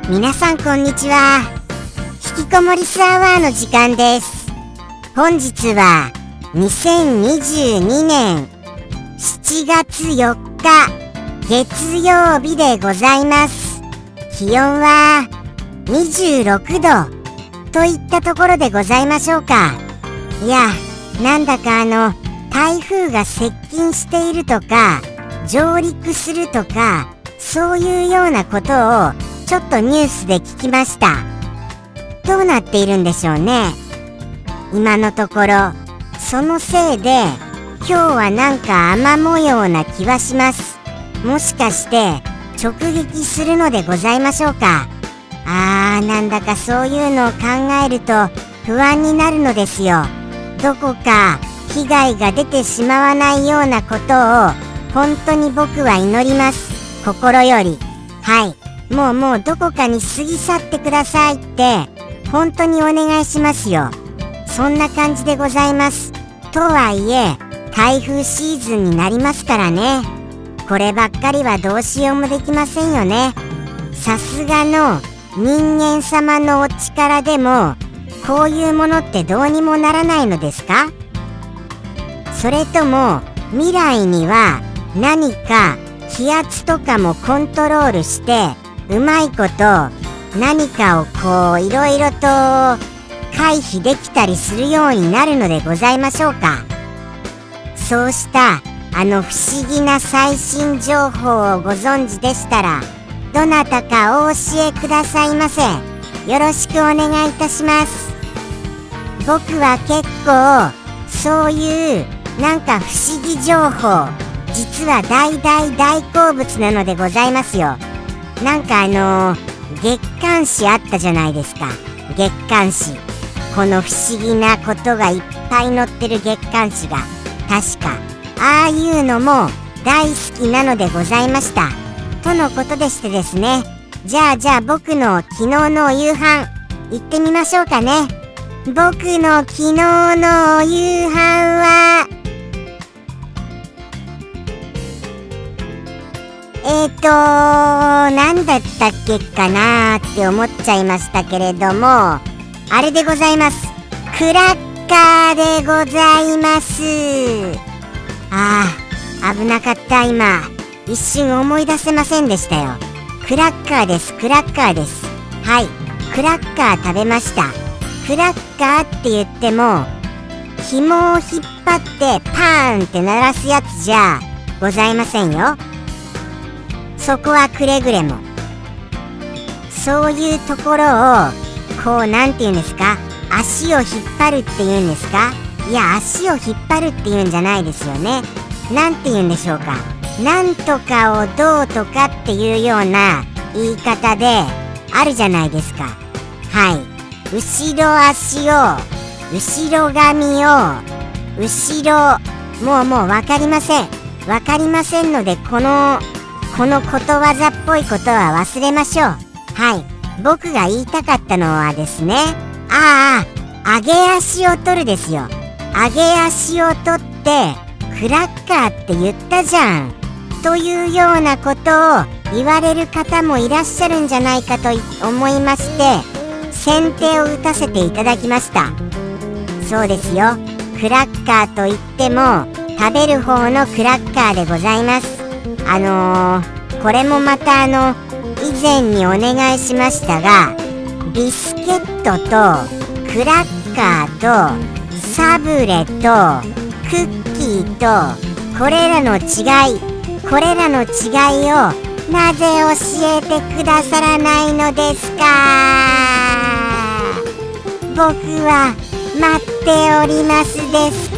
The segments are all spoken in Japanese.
皆さんこんにちは。引きこもりスアワーの時間です。本日は2022年7月4日月曜日でございます。気温は26度といったところでございましょうか。いや、なんだか台風が接近しているとか上陸するとか、そういうようなことをちょっとニュースで聞きました。どうなっているんでしょうね。今のところそのせいで今日はなんか雨模様な気はします。もしかして直撃するのでございましょうか。なんだかそういうのを考えると不安になるのですよ。どこか被害が出てしまわないようなことを本当に僕は祈ります。心より。はい、もうどこかに過ぎ去ってくださいって本当にお願いしますよ。そんな感じでございます。とはいえ台風シーズンになりますからね。こればっかりはどうしようもできませんよね。さすがの人間様のお力でもこういうものってどうにもならないのですか？それとも未来には何か気圧とかもコントロールしてうまいこと何かをこういろいろと回避できたりするようになるのでございましょうか。そうした不思議な最新情報をご存知でしたらどなたかお教えくださいませ。よろしくお願いいたします。僕は結構そういうなんか不思議情報実は大好物なのでございますよ。なんか月刊誌あったじゃないですか。月刊誌、この不思議なことがいっぱい載ってる月刊誌が確かああいうのも大好きなのでございましたとのことでしてですね。じゃあ僕の昨日のお夕飯行ってみましょうかね。僕の昨日のお夕飯はなんだったっけかなーって思っちゃいましたけれども、あれでございます。クラッカーでございます。危なかった。今一瞬思い出せませんでしたよ。クラッカーです。クラッカーです。はい、クラッカー食べました。クラッカーって言っても紐を引っ張ってパーンって鳴らすやつじゃございませんよ。そこはくれぐれもそういうところをこうなんて言うんですか、足を引っ張るって言うんですか。いや、足を引っ張るって言うんじゃないですよね。なんて言うんでしょうか。なんとかをどうとかっていうような言い方であるじゃないですか。はい、後ろ足を後ろ髪を後ろもう分かりませんのでこのことわざっぽいことは忘れましょう。はい、僕が言いたかったのはですね、上げ足を取るですよ。上げ足を取ってクラッカーって言ったじゃんというようなことを言われる方もいらっしゃるんじゃないかと思いまして先手を打たせていただきました。そうですよ、クラッカーといっても食べる方のクラッカーでございます。これもまた以前にお願いしましたが、ビスケットとクラッカーとサブレとクッキーとこれらの違いをなぜ教えてくださらないのですか。僕は待っておりますです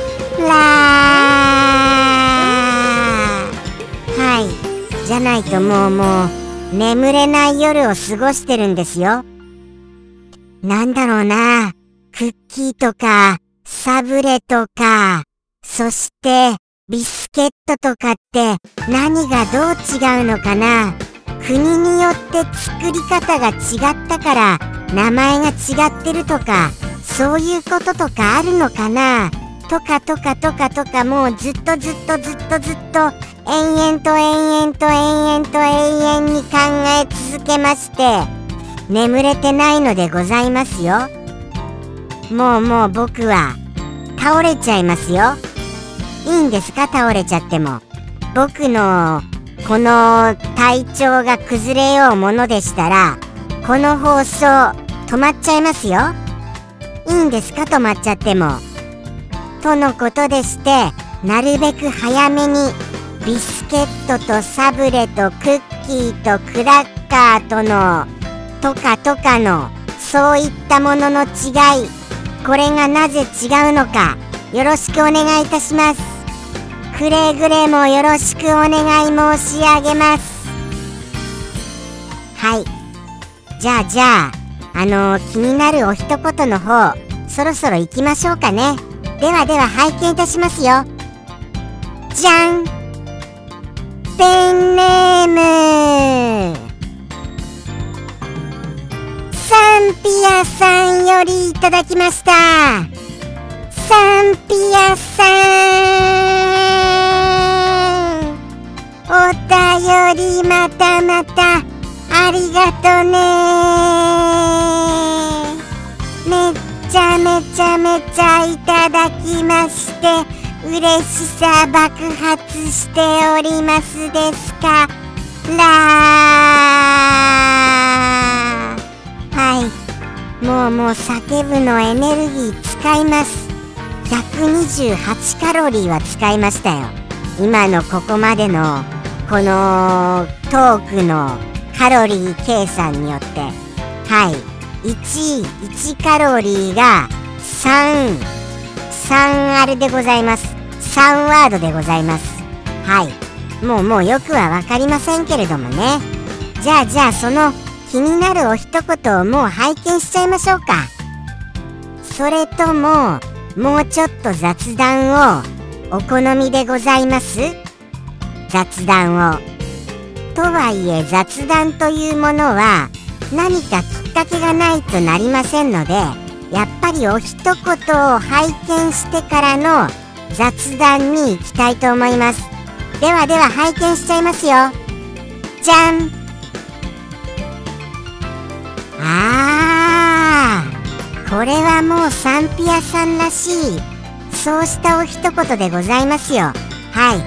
はい、じゃないともう眠れない夜を過ごしてるんですよ。なんだろうな、クッキーとかサブレとかそしてビスケットとかって何がどう違うのかな。国によって作り方が違ったから名前が違ってるとかそういうこととかあるのかなとかもうずっと延々に考え続けまして眠れてないのでございますよ。もう僕は倒れちゃいますよ。いいんですか、倒れちゃっても。僕のこの体調が崩れようものでしたら、この放送止まっちゃいますよ。いいんですか、止まっちゃっても。とのことでして、なるべく早めにビスケットとサブレとクッキーとクラッカーとのとかのそういったものの違い、これがなぜ違うのか、よろしくお願いいたします。くれぐれもよろしくお願い申し上げます。はい、じゃあ気になるお一言の方、そろそろ行きましょうかね。では拝見いたしますよ。じゃん、ペンネームサンピアさんよりいただきました。サンピアさん、お便りまたありがとね。めちゃいただきまして、嬉しさ爆発しておりますですからはい、もう叫ぶのエネルギー使います。128カロリーは使いましたよ。今のここまでのこのトークのカロリー計算によって、はい、1カロリーが3あれでございます。3ワードでございます。はい、もうよくはわかりませんけれどもね。じゃあその気になるお一言をもう拝見しちゃいましょうか。それとももうちょっと雑談をお好みでございます？雑談を。とはいえ雑談というものは何かきっかけがないとなりませんので、やっぱりお一言を拝見してからの雑談に行きたいと思います。では拝見しちゃいますよ。じゃん。これはもうサンピアさんらしい、そうしたお一言でございますよ。はい、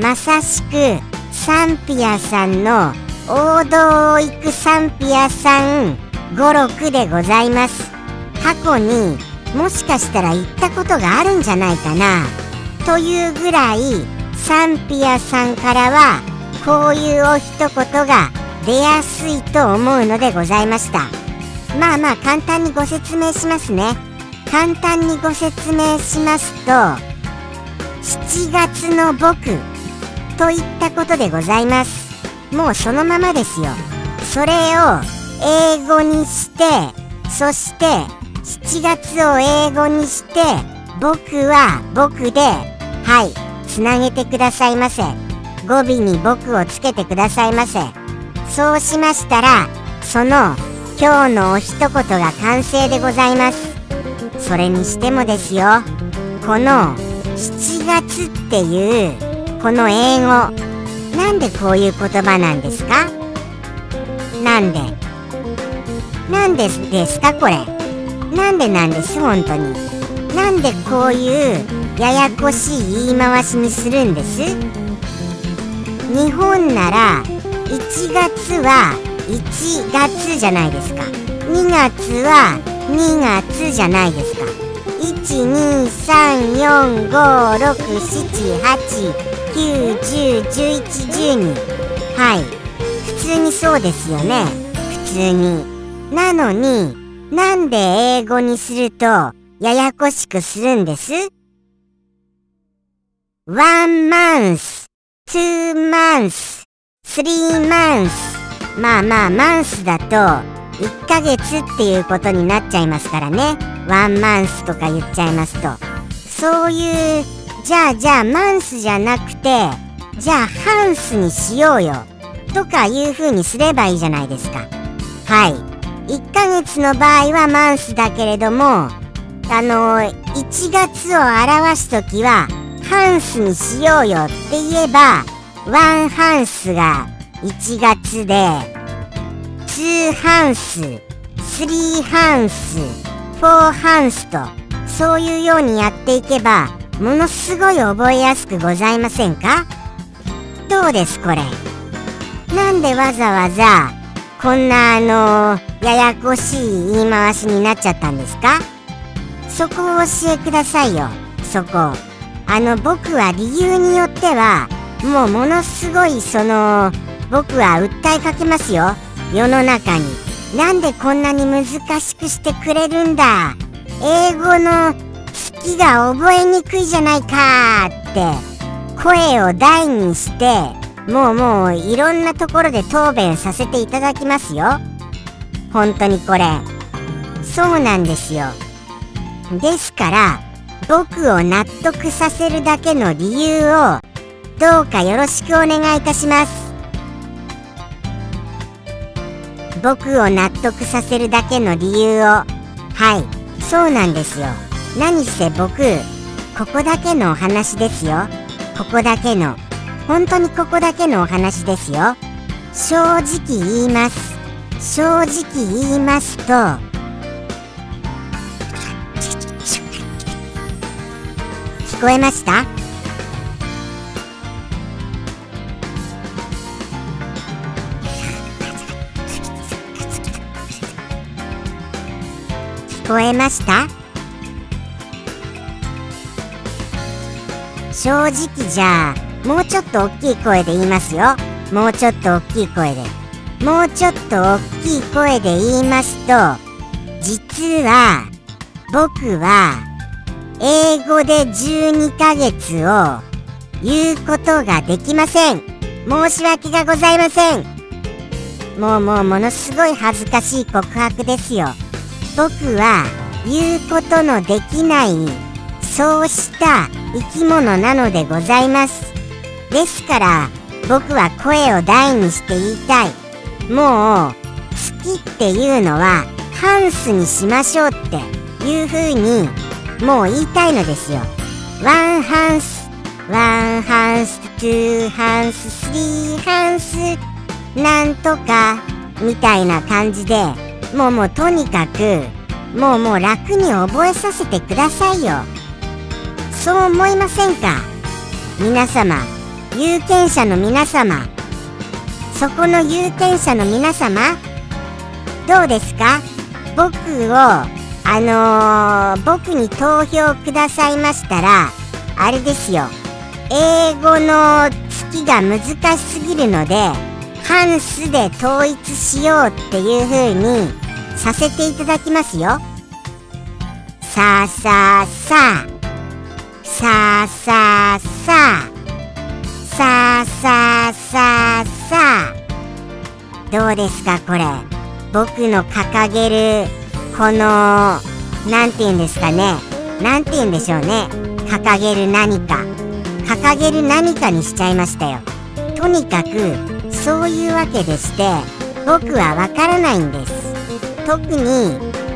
まさしくサンピアさんの王道を行くサンピアさん語録でございます。過去にもしかしたら言ったことがあるんじゃないかなというぐらい、サンピアさんからはこういうお一言が出やすいと思うのでございました。まあ簡単にご説明しますね。簡単にご説明しますと、7月の僕といったことでございます。もうそのままですよ。それを英語にして、そして7月を英語にして、僕は僕で、はい、つなげてくださいませ。語尾に僕をつけてくださいませ。そうしましたら、その今日のお一言が完成でございます。それにしてもですよ、この7月っていうこの英語、なんでこういう言葉なんですか？なんでですかこれ。なんでなんです本当に。なんでこういうややこしい言い回しにするんです？日本なら1月は1月じゃないですか。2月は2月じゃないですか。123456789101112、はい、普通にそうですよね。普通に。なのになんで英語にするとややこしくするんです？ 1 month、 2 months、 3 months。 マンスだと1ヶ月っていうことになっちゃいますからね。ワンマンスとか言っちゃいますと、そういう、じゃあマンスじゃなくて、じゃあハンスにしようよとかいう風にすればいいじゃないですか。はい、1ヶ月の場合はマンスだけれども、1月を表すときはハンスにしようよって言えば、ワンハンスが1月で、2ハンス 3ハンス、4ハンスと、そういうようにやっていけばものすごい覚えやすくございませんか？どうですこれ。なんでわざわざこんなややこしい言い回しになっちゃったんですか？そこを教えくださいよ。そこ僕は理由によってはものすごい僕は訴えかけますよ、世の中に。なんでこんなに難しくしてくれるんだ、英語の月が覚えにくいじゃないかって声を大にしてもういろんなところで答弁させていただきますよ。本当にこれそうなんですよ。ですから僕を納得させるだけの理由をどうかよろしくお願いいたします。僕を納得させるだけの理由を。はい、そうなんですよ。何せ僕ここだけのお話ですよ。ここだけの、本当にここだけのお話ですよ。正直言います。正直言いますと、聞こえました？聞こえました？正直じゃあもうちょっと大きい声で言いますよ。もうちょっと大きい声で、もうちょっと大きい声で言いますと、実は僕は英語で12ヶ月を言うことができません。申し訳がございません。ものすごい恥ずかしい告白ですよ。僕は言うことのできないそうした生き物なのでございます。ですから僕は声を大にして言いたい。もう好きっていうのはハンスにしましょうっていう風にもう言いたいのですよ。ワンハンス、ワンハンス、ツーハンス、スリーハンスなんとかみたいな感じで、もうとにかくもう楽に覚えさせてくださいよ。そう思いませんか？皆様、有権者の皆様、そこの有権者の皆様、どうですか？僕に投票くださいましたら、あれですよ、英語の月が難しすぎるのでハンスで統一しようっていう風にさせていただきますよ。さあさあさあさあさあさあさあさあさあさあ、どうですかこれ。僕の掲げるこのなんて言うんですかね、なんて言うんでしょうね、掲げる何か、掲げる何かにしちゃいましたよ。とにかくそういうわけでして、僕はわからないんです。特に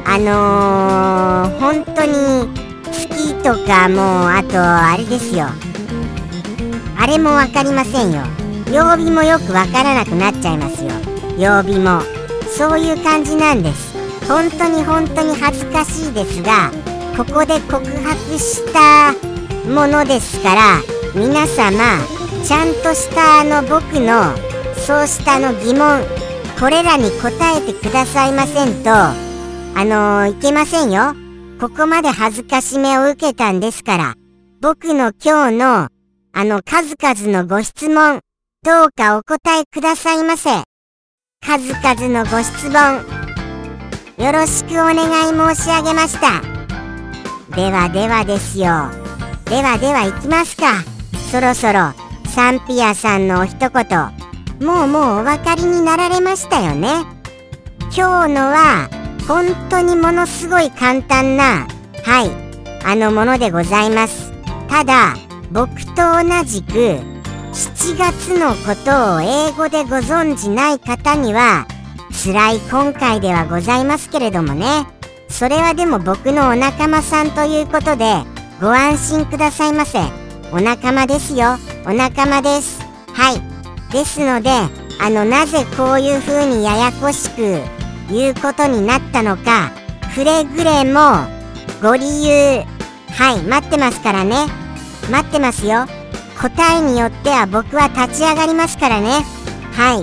本当に月とかあとあれですよ、あれもわかりませんよ。曜日もよくわからなくなっちゃいますよ。曜日もそういう感じなんです。本当に恥ずかしいですが、ここで告白したものですから、皆様ちゃんとした僕のそうした疑問、これらに答えてくださいませんといけませんよ。ここまで恥ずかしめを受けたんですから、僕の今日の数々のご質問、どうかお答えくださいませ。数々のご質問よろしくお願い申し上げました。ではですよ。では行きますか。そろそろサンピアさんのお一言、もうお分かりになられましたよね。今日のは本当にものすごい簡単なものでございます。ただ僕と同じく7月のことを英語でご存じない方には辛い今回ではございますけれどもね、それはでも僕のお仲間さんということでご安心くださいませ。お仲間ですよ、お仲間です。はい。ですのでなぜこういう風にややこしくいうことになったのか、くれぐれもご理由、はい、待ってますからね。待ってますよ。答えによっては僕は立ち上がりますからね。はい、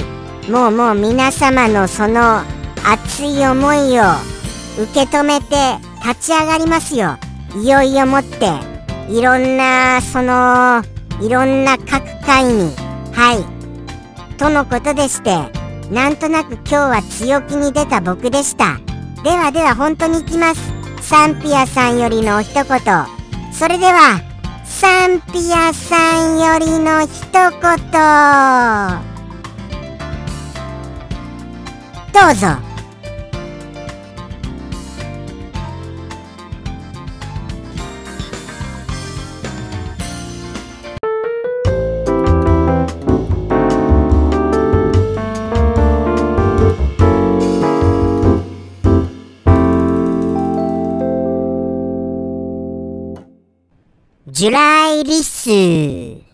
もう皆様のその熱い思いを受け止めて立ち上がりますよ。いよいよもっていろんな各界に、はいとのことでして、なんとなく今日は強気に出た僕でした。では本当に行きます。サンピアさんよりのお一言。それではサンピアさんよりの一言、どうぞ。ジュライリス